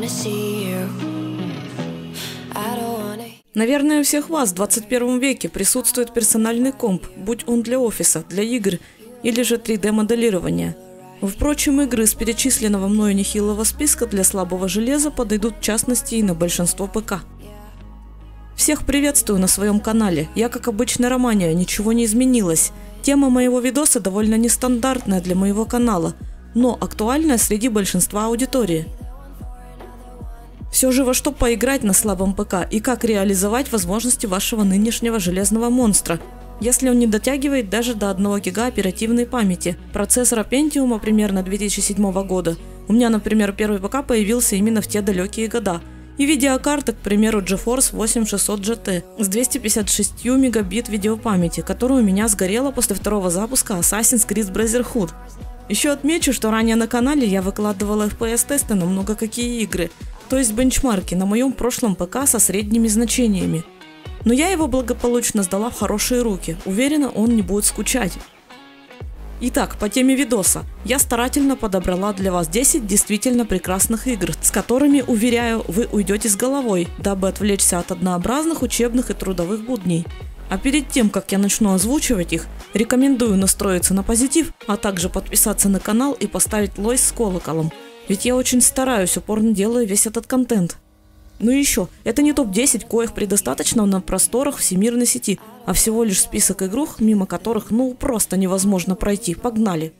Наверное, у всех вас в 21 веке присутствует персональный комп, будь он для офиса, для игр или же 3D-моделирования. Впрочем, игры из перечисленного мною нехилого списка для слабого железа подойдут в частности и на большинство ПК. Всех приветствую на своем канале. Я, как обычно, Романия, ничего не изменилось. Тема моего видоса довольно нестандартная для моего канала, но актуальная среди большинства аудитории. Все же во что поиграть на слабом ПК и как реализовать возможности вашего нынешнего железного монстра, если он не дотягивает даже до 1 гига оперативной памяти, процессора Pentium примерно 2007 года. У меня, например, первый ПК появился именно в те далекие года. И видеокарта, к примеру, GeForce 8600 GT с 256 мегабит видеопамяти, которая у меня сгорела после второго запуска Assassin's Creed Brotherhood. Еще отмечу, что ранее на канале я выкладывала FPS-тесты на много какие игры, то есть бенчмарки на моем прошлом ПК со средними значениями. Но я его благополучно сдала в хорошие руки, уверена, он не будет скучать. Итак, по теме видоса. Я старательно подобрала для вас 10 действительно прекрасных игр, с которыми, уверяю, вы уйдете с головой, дабы отвлечься от однообразных учебных и трудовых будней. А перед тем, как я начну озвучивать их, рекомендую настроиться на позитив, а также подписаться на канал и поставить лайк с колоколом. Ведь я очень стараюсь, упорно делаю весь этот контент. Ну и еще, это не топ-10, коих предостаточно на просторах всемирной сети, а всего лишь список игрух, мимо которых просто невозможно пройти. Погнали!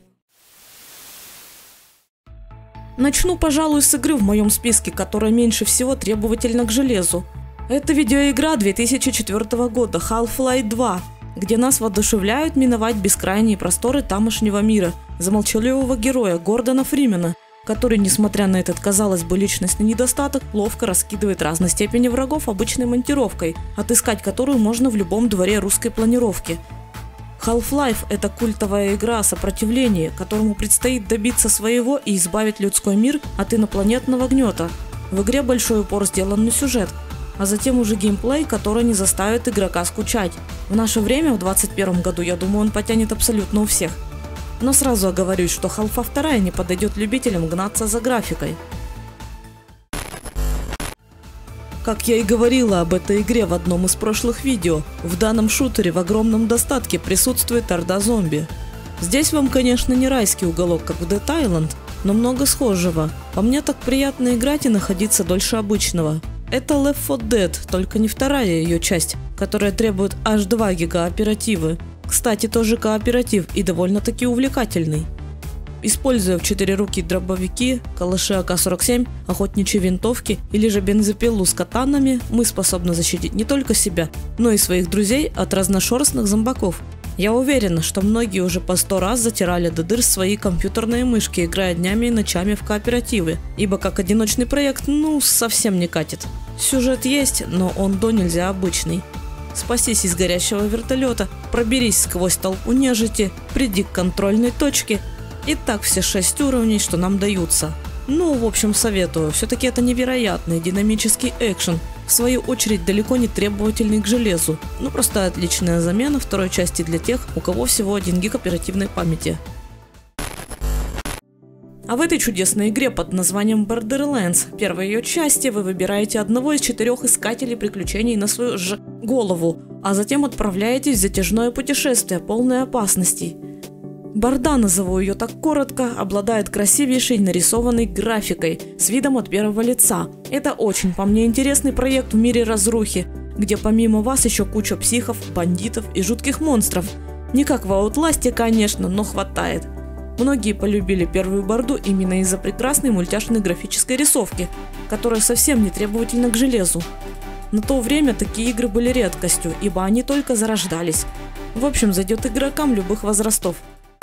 Начну, пожалуй, с игры в моем списке, которая меньше всего требовательна к железу. Это видеоигра 2004 года Half-Life 2, где нас воодушевляют миновать бескрайние просторы тамошнего мира за молчаливого героя Гордона Фримена, который, несмотря на этот, казалось бы, личностный недостаток, ловко раскидывает разной степени врагов обычной монтировкой, отыскать которую можно в любом дворе русской планировки. Half-Life – это культовая игра о сопротивлении, которому предстоит добиться своего и избавить людской мир от инопланетного гнета. В игре большой упор сделан на сюжет, а затем уже геймплей, который не заставит игрока скучать. В наше время, в 2021 году, я думаю, он потянет абсолютно у всех. Но сразу оговорюсь, что Half-Life 2 не подойдет любителям гнаться за графикой. Как я и говорила об этой игре в одном из прошлых видео, в данном шутере в огромном достатке присутствует орда зомби. Здесь вам, конечно, не райский уголок, как в Dead Island, но много схожего. По мне так приятно играть и находиться дольше обычного. Это Left 4 Dead, только не вторая ее часть, которая требует аж 2 гига оперативы. Кстати, тоже кооператив и довольно-таки увлекательный. Используя в 4 руки дробовики, калаши АК-47, охотничьи винтовки или же бензопилу с катанами, мы способны защитить не только себя, но и своих друзей от разношерстных зомбаков. Я уверена, что многие уже по 100 раз затирали до дыр свои компьютерные мышки, играя днями и ночами в кооперативы, ибо как одиночный проект, совсем не катит. Сюжет есть, но он до нельзя обычный. Спастись из горящего вертолета, проберись сквозь толпу нежити, приди к контрольной точке. И так все 6 уровней, что нам даются. В общем, советую. Все-таки это невероятный динамический экшен, в свою очередь далеко не требовательный к железу. Просто отличная замена второй части для тех, у кого всего 1 гиг оперативной памяти. А в этой чудесной игре под названием Borderlands, первой ее части, вы выбираете одного из 4 искателей приключений на свою голову, а затем отправляетесь в затяжное путешествие, полное опасностей. Борда, назову ее так коротко, обладает красивейшей нарисованной графикой с видом от первого лица. Это очень, по мне, интересный проект в мире разрухи, где помимо вас еще куча психов, бандитов и жутких монстров. Не как в Outlast'е, конечно, но хватает. Многие полюбили первую борду именно из-за прекрасной мультяшной графической рисовки, которая совсем не требовательна к железу. На то время такие игры были редкостью, ибо они только зарождались. В общем, зайдет игрокам любых возрастов.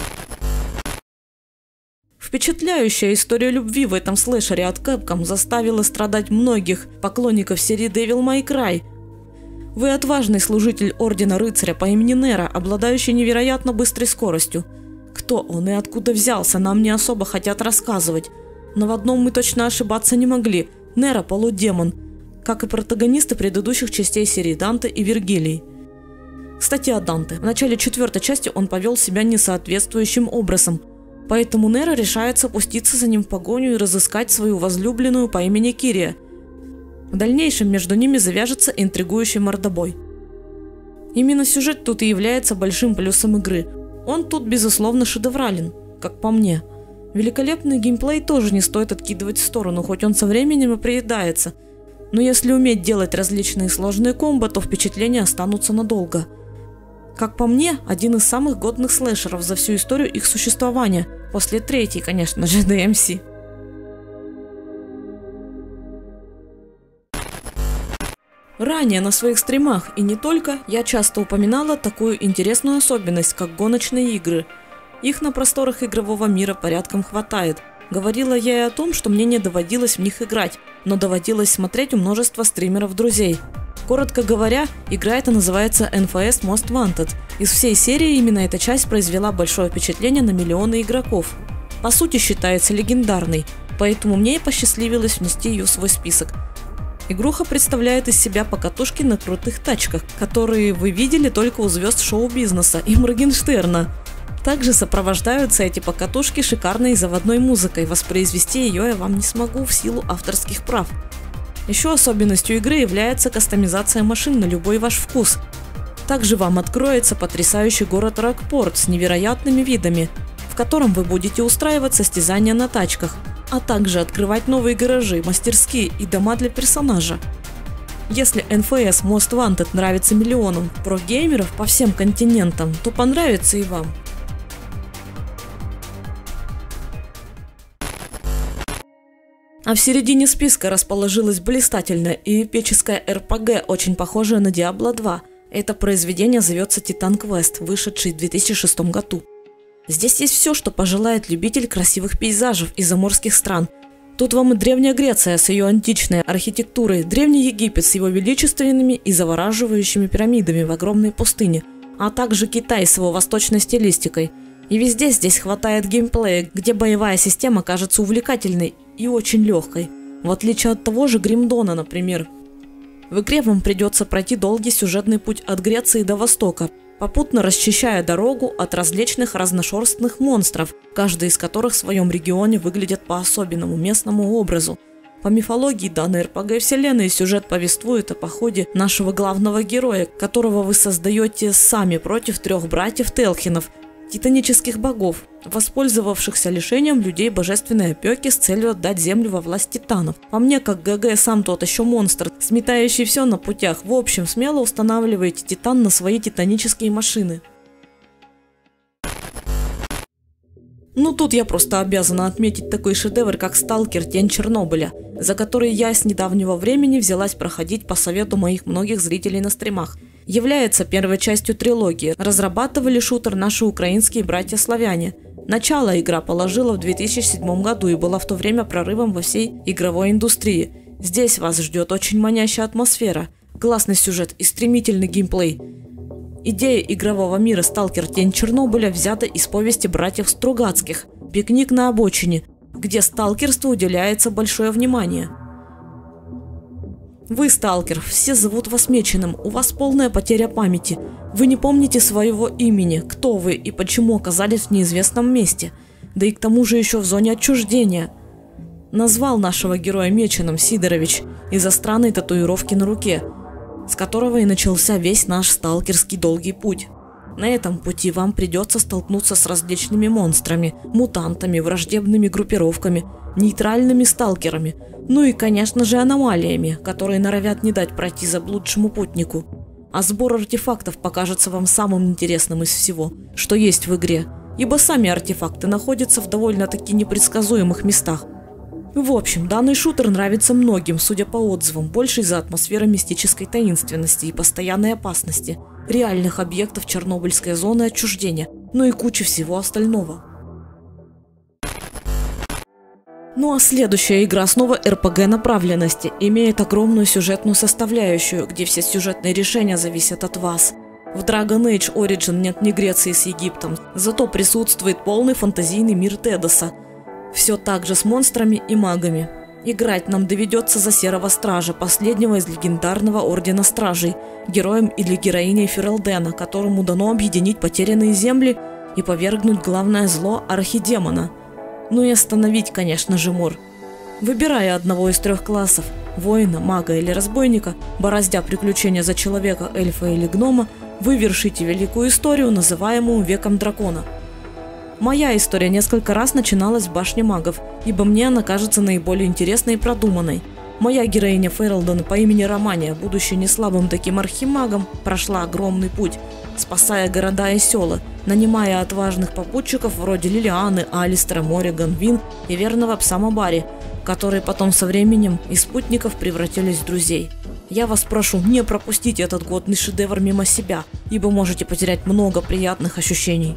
Впечатляющая история любви в этом слэшере от Capcom заставила страдать многих поклонников серии Devil May Cry. Вы отважный служитель Ордена Рыцаря по имени Нера, обладающий невероятно быстрой скоростью. Кто он и откуда взялся, нам не особо хотят рассказывать. Но в одном мы точно ошибаться не могли. Нера – полудемон, как и протагонисты предыдущих частей серии Данте и Вергилий. Кстати, о Данте. В начале 4-й части он повел себя несоответствующим образом. Поэтому Нера решается пуститься за ним в погоню и разыскать свою возлюбленную по имени Кирия. В дальнейшем между ними завяжется интригующий мордобой. Именно сюжет тут и является большим плюсом игры. Он тут безусловно шедеврален, как по мне. Великолепный геймплей тоже не стоит откидывать в сторону, хоть он со временем и приедается. Но если уметь делать различные сложные комбо, то впечатления останутся надолго. Как по мне, один из самых годных слэшеров за всю историю их существования, после третьей, конечно же, DMC. Ранее на своих стримах, и не только, я часто упоминала такую интересную особенность, как гоночные игры. Их на просторах игрового мира порядком хватает. Говорила я и о том, что мне не доводилось в них играть, но доводилось смотреть у множества стримеров-друзей. Коротко говоря, игра эта называется NFS Most Wanted. Из всей серии именно эта часть произвела большое впечатление на миллионы игроков. По сути считается легендарной, поэтому мне и посчастливилось внести ее в свой список. Игруха представляет из себя покатушки на крутых тачках, которые вы видели только у звезд шоу-бизнеса и Моргенштерна. Также сопровождаются эти покатушки шикарной заводной музыкой, воспроизвести ее я вам не смогу в силу авторских прав. Еще особенностью игры является кастомизация машин на любой ваш вкус. Также вам откроется потрясающий город Рокпорт с невероятными видами, в котором вы будете устраивать состязания на тачках, а также открывать новые гаражи, мастерские и дома для персонажа. Если NFS Most Wanted нравится миллионам про-геймеров по всем континентам, то понравится и вам. А в середине списка расположилась блистательная и эпическая RPG, очень похожая на Diablo 2. Это произведение зовется Titan Quest, вышедший в 2006 году. Здесь есть все, что пожелает любитель красивых пейзажей и заморских стран. Тут вам и Древняя Греция с ее античной архитектурой, Древний Египет с его величественными и завораживающими пирамидами в огромной пустыне, а также Китай с его восточной стилистикой. И везде здесь хватает геймплея, где боевая система кажется увлекательной и очень легкой, в отличие от того же Гримдона, например. В игре вам придется пройти долгий сюжетный путь от Греции до Востока, попутно расчищая дорогу от различных разношерстных монстров, каждый из которых в своем регионе выглядит по особенному местному образу. По мифологии данной РПГ-вселенной сюжет повествует о походе нашего главного героя, которого вы создаете сами против 3 братьев Телхинов, титанических богов, воспользовавшихся лишением людей божественной опеки с целью отдать землю во власть титанов. По мне, как ГГ сам тот еще монстр, сметающий все на путях. В общем, смело устанавливаете титан на свои титанические машины. Ну тут я просто обязана отметить такой шедевр, как Сталкер: Тень Чернобыля, за который я с недавнего времени взялась проходить по совету моих многих зрителей на стримах. Является первой частью трилогии. Разрабатывали шутер наши украинские братья-славяне. Начало игра положила в 2007 году и была в то время прорывом во всей игровой индустрии. Здесь вас ждет очень манящая атмосфера, классный сюжет и стремительный геймплей. Идея игрового мира «Сталкер: Тень Чернобыля» взята из повести братьев Стругацких «Пикник на обочине», где сталкерству уделяется большое внимание. Вы сталкер, все зовут вас Меченым, у вас полная потеря памяти. Вы не помните своего имени, кто вы и почему оказались в неизвестном месте. Да и к тому же еще в зоне отчуждения. Назвал нашего героя Меченым Сидорович из-за странной татуировки на руке, с которого и начался весь наш сталкерский долгий путь. На этом пути вам придется столкнуться с различными монстрами, мутантами, враждебными группировками, нейтральными сталкерами, ну и, конечно же, аномалиями, которые норовят не дать пройти заблудшему путнику. А сбор артефактов покажется вам самым интересным из всего, что есть в игре, ибо сами артефакты находятся в довольно-таки непредсказуемых местах. В общем, данный шутер нравится многим, судя по отзывам, больше из-за атмосферы мистической таинственности и постоянной опасности, реальных объектов Чернобыльской зоны отчуждения, ну и кучи всего остального. Ну а следующая игра снова RPG направленности, имеет огромную сюжетную составляющую, где все сюжетные решения зависят от вас. В Dragon Age Origin нет ни Греции с Египтом, зато присутствует полный фантазийный мир Тедоса. Все так же с монстрами и магами. Играть нам доведется за Серого Стража, последнего из легендарного Ордена Стражей, героем или героиней Ферелдена, которому дано объединить потерянные земли и повергнуть главное зло архидемона. Ну и остановить, конечно же, Мор. Выбирая одного из 3 классов – воина, мага или разбойника, бороздя приключения за человека, эльфа или гнома, вы вершите великую историю, называемую Веком Дракона. Моя история несколько раз начиналась в башне магов, ибо мне она кажется наиболее интересной и продуманной. Моя героиня Фералден по имени Романия, будучи неслабым таким архимагом, прошла огромный путь, спасая города и села, нанимая отважных попутчиков вроде Лилианы, Алистера, Мориган, Вин и верного пса Мабари, которые потом со временем из спутников превратились в друзей. Я вас прошу, не пропустите этот годный шедевр мимо себя, ибо можете потерять много приятных ощущений.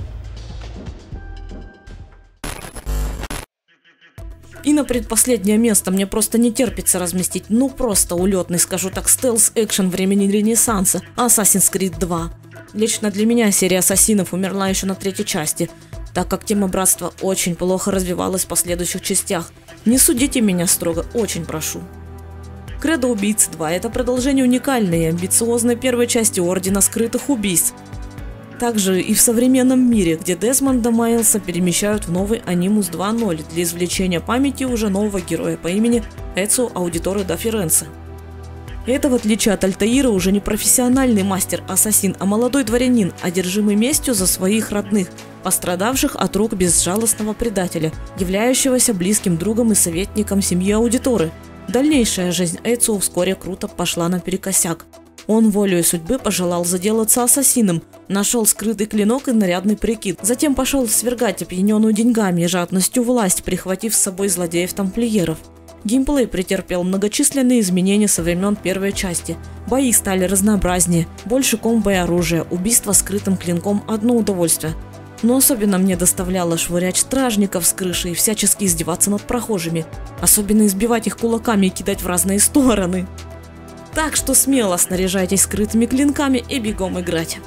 И на предпоследнее место мне просто не терпится разместить, ну просто улетный, скажу так, стелс-экшен времени Ренессанса Assassin's Creed 2. Лично для меня серия Ассасинов умерла еще на 3-й части, так как тема братства очень плохо развивалась в последующих частях. Не судите меня строго, очень прошу. Кредо Убийцы 2 – это продолжение уникальной и амбициозной первой части Ордена Скрытых Убийц. Также и в современном мире, где Десмонда Майлса перемещают в новый Анимус 2.0 для извлечения памяти уже нового героя по имени Эцио Аудиторе да Ференце. Это, в отличие от Альтаира, уже не профессиональный мастер-ассасин, а молодой дворянин, одержимый местью за своих родных, пострадавших от рук безжалостного предателя, являющегося близким другом и советником семьи Аудиторы. Дальнейшая жизнь Эцио вскоре круто пошла наперекосяк. Он волею судьбы пожелал заделаться ассасином, нашел скрытый клинок и нарядный прикид, затем пошел свергать опьяненную деньгами и жадностью власть, прихватив с собой злодеев-тамплиеров. Геймплей претерпел многочисленные изменения со времен первой части. Бои стали разнообразнее, больше комбо и оружия, убийство скрытым клинком – одно удовольствие. Но особенно мне доставляло швырять стражников с крыши и всячески издеваться над прохожими, особенно избивать их кулаками и кидать в разные стороны. Так что смело снаряжайтесь скрытыми клинками и бегом играть.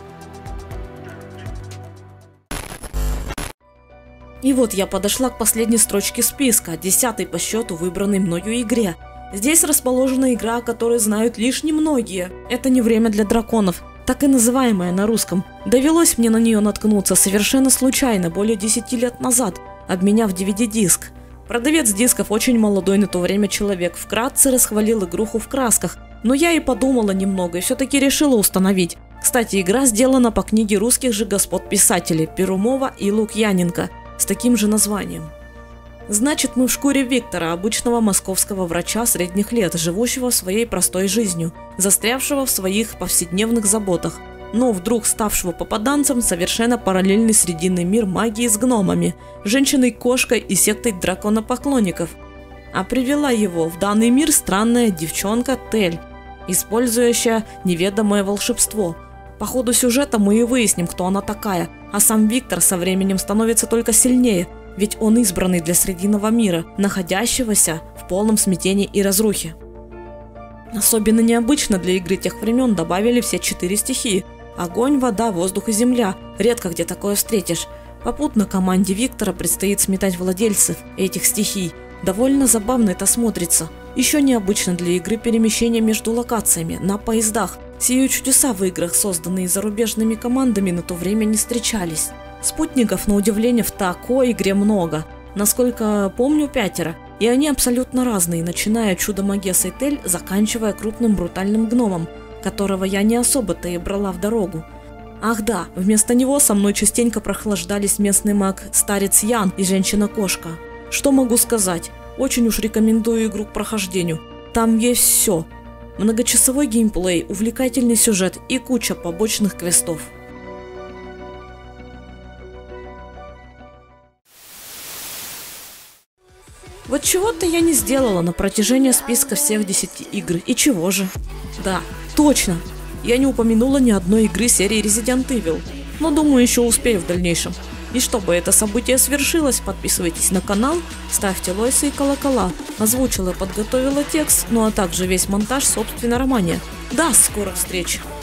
И вот я подошла к последней строчке списка, 10-й по счету выбранной мною игре. Здесь расположена игра, о которой знают лишь немногие. Это не время для драконов, так и называемая на русском. Довелось мне на нее наткнуться совершенно случайно, более 10 лет назад, обменяв DVD-диск. Продавец дисков, очень молодой на то время человек, вкратце расхвалил игруху в красках. Но я и подумала немного и все-таки решила установить. Кстати, игра сделана по книге русских же господ писателей Перумова и Лукьяненко с таким же названием. Значит, мы в шкуре Виктора, обычного московского врача средних лет, живущего своей простой жизнью, застрявшего в своих повседневных заботах, но вдруг ставшего попаданцем в совершенно параллельный срединный мир магии с гномами, женщиной-кошкой и сектой драконопоклонников. А привела его в данный мир странная девчонка Тель, использующая неведомое волшебство. По ходу сюжета мы и выясним, кто она такая, а сам Виктор со временем становится только сильнее, ведь он избранный для срединного мира, находящегося в полном смятении и разрухе. Особенно необычно для игры тех времен добавили все 4 стихии – огонь, вода, воздух и земля, редко где такое встретишь. Попутно команде Виктора предстоит сметать владельцев этих стихий. Довольно забавно это смотрится. Еще необычно для игры перемещения между локациями, на поездах. Сие чудеса в играх, созданные зарубежными командами, на то время не встречались. Спутников, на удивление, в такой игре много. Насколько помню, 5, и они абсолютно разные, начиная от чудо-магессой Тель, заканчивая крупным брутальным гномом, которого я не особо-то и брала в дорогу. Ах да, вместо него со мной частенько прохлаждались местный маг Старец Ян и Женщина-кошка. Что могу сказать? Очень уж рекомендую игру к прохождению. Там есть все. Многочасовой геймплей, увлекательный сюжет и куча побочных квестов. Вот чего-то я не сделала на протяжении списка всех 10 игр. И чего же? Да, точно. Я не упомянула ни одной игры серии Resident Evil. Но думаю, еще успею в дальнейшем. И чтобы это событие свершилось, подписывайтесь на канал, ставьте лайки и колокола. Озвучила и подготовила текст, ну а также весь монтаж собственно Романия. До скорых встреч!